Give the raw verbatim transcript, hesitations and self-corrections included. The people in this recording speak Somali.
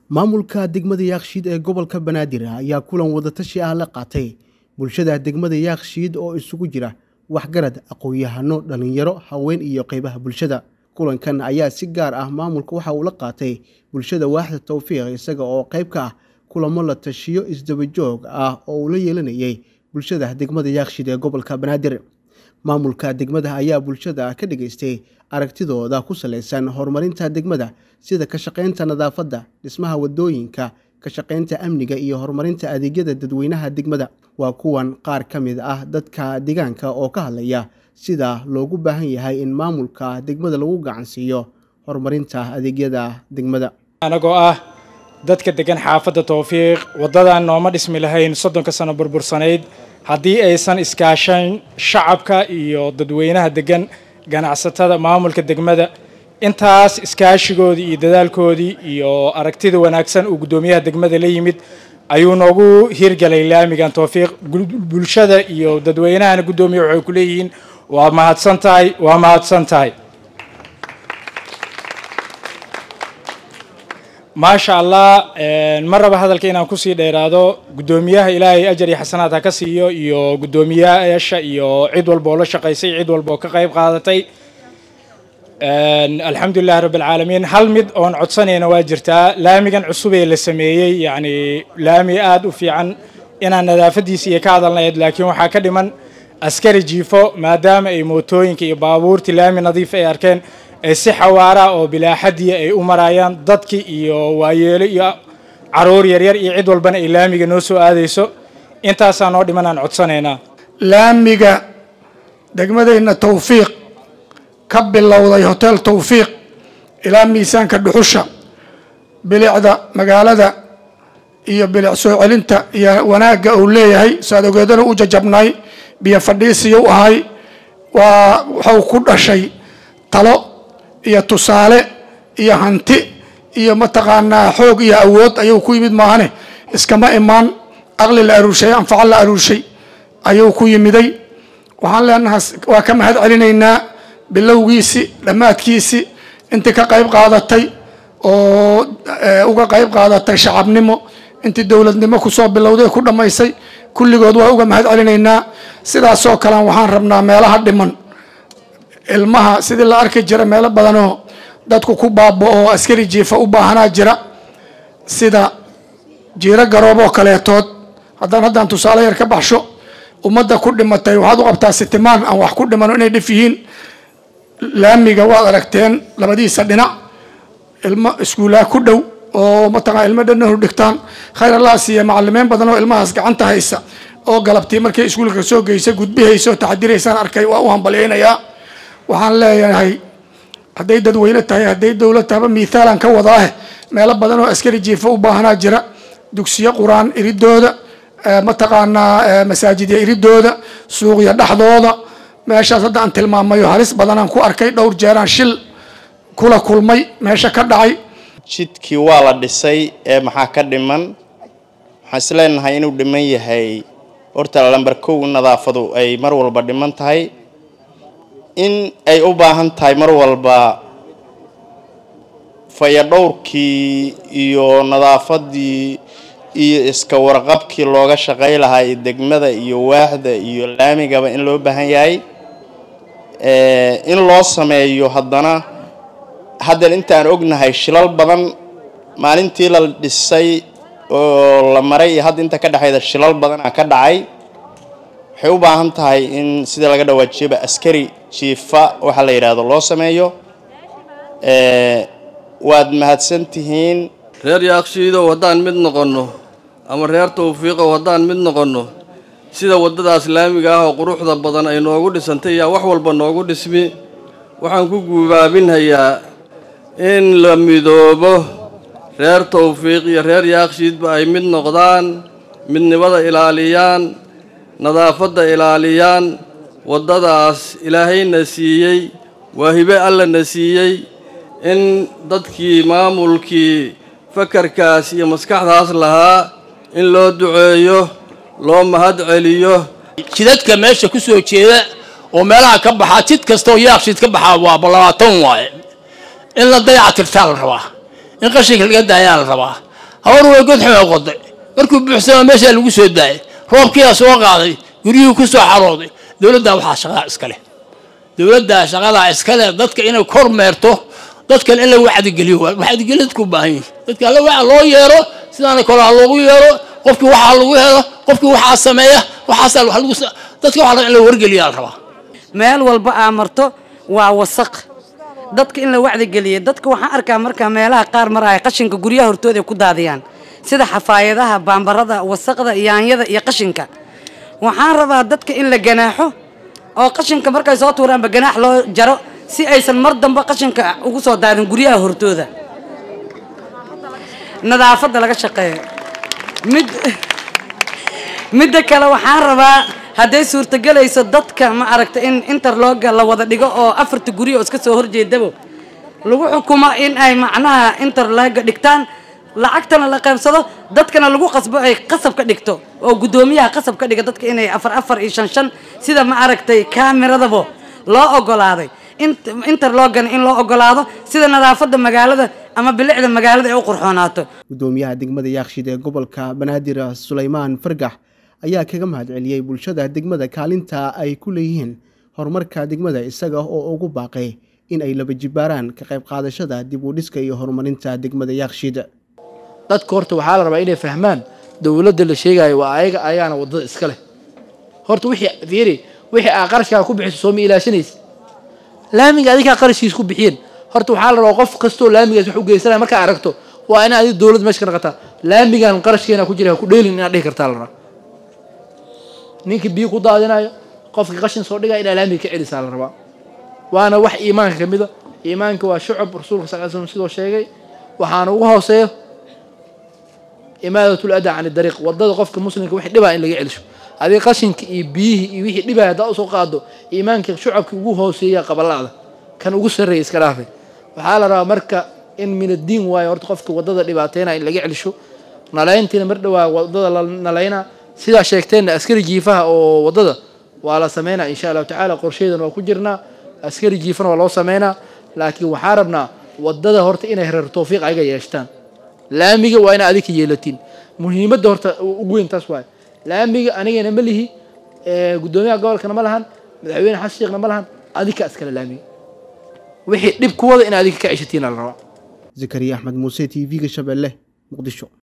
maamulka degmada Yaaqshiid ee gobolka Banaadir ayaa kulan wada tashi ah la qaatay bulshada degmada Yaaqshiid oo isugu jira waxgarad aqoon-yahano dhalinyaro haween iyo qaybaha bulshada. Kulankan ayaa si gaar ah maamulka waxa uu la qaatay bulshada waaxda Tawfiiq isaga oo qayb ka ah kulamo la tashiyo isdaba joog ah oo la yeelanayay bulshada degmada Yaaqshiid ee gobolka Banaadir. Maamulka degmada ayaa bulshada ka dhageystay aragtidooda ku saleysan horumarinta degmada sida ka shaqeynta nadaafadda, dhismaha wadooyinka, ka shaqeynta amniga iyo horumarinta adeegyada dadweynaha degmada. Waa kuwan qaar ka mid ah dadka deegaanka oo ka hadlaya sida loogu baahan yahay in maamulka degmada lagu gacan siiyo horumarinta adeegyada degmada. anagoo ah dadka degan xaafadda Tawfiiq wadadan nooma dhismi lahayn soddonka sano burbursanayd haddii aysan iskaashan shacabka iyo dadweynaha degan ganacsatada maamulka degmada. intaas iskaashigoodii iyo dadaalkoodii iyo aragtida wanaagsan uu gudoomiyaha degmada la yimid ayuu noogu hirgalay laamigan Tawfiiq. bulshada iyo dadweynahana gudoomiyaha waxay ku leeyihiin waa mahadsan tahay waa mahadsan tahay ما شاء الله مرة بهذا الكلام أنا كسي ديرادو قدوميها إلهي أجري حسنات هكسيو يو قدوميها إيش يو عيد والبولة شقيسي عيد والبوكة قيب قادتي الحمد لله رب العالمين هل مد أون عطسني نواجرتا لامي كان عصوبي للسمية يعني لامي آد وفي عن إن أنا نذافدي سيكاد الله يد لكن وحكد من أسكري جيفو ما دام أي موتوين كي بابور تلامي نظيف أي أركان si xawaara oo bilaa xadiya ay u marayaan dadkii iyo waayeelo iyo caruur yar yar iyo cid walbana ilaamiga noo soo aadayso intaas aan oo dhimanaan codsaneena. laamiga degmadayna Tawfiiq ka bilowday hotel Tawfiiq ilaa miisaanka dhuxusha bilicda magaalada iyo bilic soo celinta iyo wanaaga uu leeyahay saadogeedana u jajabnay biyo fadhiisiyo ahay waa waxa ku dhashay talo iyo tusaale iyo hanti iyo mataqaanaa xoog iyo awood ayuu ku yimid maahane iskama imaan aqli la aruushay anfac la aruushay ayuu ku yimiday. waxaan leenahay waa ka mahad celinaynaa bilowgiisi dhamaadkiisi intii ka qayb qaadatay oo uga qayb qaadatay shacabnimo intii dawladnimo ku soo bilowday ku dhamaysay kulligood waa uga mahad celinaynaa. sidaas oo kale waxaan rabnaa meelaha dhiman ilmaha sidii la arki jira meelo badan oo dadku ku baaba'o askari jiifa u baahanaa jira sida jiira garoobo kaleetood haddaan haddaan tusaale yar ka baxsho ummadda ku dhimatay waxaad u qabtaa sitimaan aan wax ku dhimano inay dhif yihiin. laamiga waad aragteen labadiisa dhinac ilmo iskuulaa ku dhow oo mataqaa ilmo dhannahu dhigtaan khayr allah siiya macallimiin badan oo ilmahaas gacanta haysa oo galabtii markay iskuulka soo geysa gudbihayso taxadiraysaan arkay waa u hambaleynayaa. waxaan leeyahay hadday dadweyne tahay hadday dawlad tahaba miithaalan ka wadaa meelo badan oo askari jiifa u baahanaa jira dugsiyo quraan iridooda mataqaanaa masaajidya iridooda suuqya dhaxdooda meeshaas hadda aan tilmaamayo halis badan aan ku arkay dhowr jeeraan shil kula kulmay meesha ka dhacay. jidkii waa la dhisay ee maxaa ka dhiman waxaan isleenahay inuu dhiman yahay horta lambar kow nadaafadu ay mar walba dhiman tahay in ay u baahan tahay mar walba fayadhowrkii iyo nadaafadii iyo iska warqabkii looga shaqay lahaa degmada iyo waaxda iyo laamigaba in loo baahan yahay ee in loo sameeyo. haddana hadda intaan ognahay shilal badan maalintii la dhisay oo la maray hadda inta ka dhaxayda shilal badan ka dhacay. waxay u baahan tahay in sida laga dhawaajiyay askari jiifa waxa la yiraahdo loo sameeyo. ee waad mahadsan tihiin reer Yaaqshiid oo wadaan mid noqono ama reer Tawfiiq oo wadaan mid noqono sida wadadaas laamiga ah oo quruxda badan ay noogu dhisantay yaa wax walba noogu dhismi. waxaan ku guubaabinayaa in la midoobo reer Tawfiiq iyo reer Yaaqshiid ba ay mid noqdaan midnimada ilaaliyaan nadaafadda ilaaliyaan wadadaas ilaahayna siiyay waa hibe alla na siiyay in dadkii maamulkii fakarkaas iyo maskaxdaas lahaa in loo duceeyo loo mahad celiyo. jidadka meesha ku soo jeeda oo meelaha ka baxa jid kasta oo Yaaqshiid ka baxa waa labaatan waaye in la dayac tirtaa la rabaa in qashinka laga daayaa la rabaa hawar way god xuma qoday markuu buuxsamo meesha lagu soo daayay roobkii soo qaaday guriyuu ku soo xarooday dawladda waxa shaqada iska leh dawladda shaqada iska leh dadka inay kormeerto dadka in la wacdi geliyo wacdi gelid ku baahan dadka la waxa loo yeero sidaan kale loogu yeero qofkii waxa lagu helo qofkii waxa sameeya waxa lagu dadka waxa la wargeliyo raba meel walba amarto waa wasaq dadka in la wacdi geliyo dadka waxaan arkaa marka meelaha qaar maray qashinka guryaha hortooda ku daadiyaan sida xafaayadaha baambarada wasaqda yaanyada iyo qashinka waxaan rabaa dadka in la ganaaxo oo qashinka markay soo tuuraan ba ganaax loo jaro si aysan mar dambe qashinka ugu soo daadin guryaha hortooda nadaafada laga shaqeeyo mid mid kale waxaan rabaa haday suurtagelayso dadka ma aragta in interlog la wada dhigo oo afarta guri oo iska soo horjeedabo lagu xukumo in ay macnaha interlog dhigtaan lacagtana la qaybsado dadkana lagu qasbo ay qasab ka dhigto oo gudoomiyaha qasab ka dhiga dadka inay afar afar iyo shan shan sida ma aragtay kaameradabo loo ogolaaday interlogan in loo ogolaado sida nadaafada magaalada ama bilicda magaalada ay u qurxoonaato gudoomiyaha degmada Yaaqshiid ee gobolka Banaadir Suleymaan Fargax ayaa kaga mahadceliyay bulshada degmada kaalinta ay ku leeyihiin horumarka degmada isaga oo ugu baaqay in ay laba jibaaraan ka qayb qaadashada dib u dhiska iyo horumarinta degmada Yaaqshiid dadka horta waxaa la rabaa inay fahmaan dawladda la sheegayo waa ayaga ayaana wadada iska leh horta wixii fiiri wixii aa qarashka ku bixiso soo mi ilaashanaysa laamiga adika qarashkiis ku bixiyeen horta waxaa la rabaa qof kasto laamigaas wax u geysanay marka aragto waa in ay dawlad meesha ka naqata laamigan qarashkeena ku jira ku dheelin in dhihi kartaa la rabaa ninka biyo ku daadinayo qofka qashin soo dhigay in laamiga ka celisaa la rabaa waana wax iimaanka kamida iimaanka waa shucub rasuulka sallallahu alayhi wasallam sidoo sheegay waxaana ugu hooseeyo إمادة الأداء عن الطريق وضد قفك مسلم كوحي دبا إن لقي علشو هذه قشن بيه ويحي دبا هذا أصو قادو إيمانك شعب كوجوه وسيا قبل الله كان وجوه الرئيس كرافي وحال را مركا إن من الدين واي ورد قفك وضد دباتينا إن لقي علشو نلاين تين مردوا وضد نلاينا سيدا شيكتين أسكري جيفها أو وضد وعلى سمينا إن شاء الله تعالى قرشيدا وكجرنا أسكري جيفنا والله سمينا لكن وحاربنا وضد هرت إنه هر توفيق عجا يشتان laamiga waa in adika yeelatiin muhiimadda horta ugu weyn taas waay laamiga anigana ma lihi ee gudoomiyaha gobolkana ma lahan madaxweyne xasan sheekhna ma lahan adika iskala laamiga wixii dib ku wada in adika ka ceshatiin la rabaa Zakariya Ahmed Muuse T V-ga Shabeelle Muqdisho.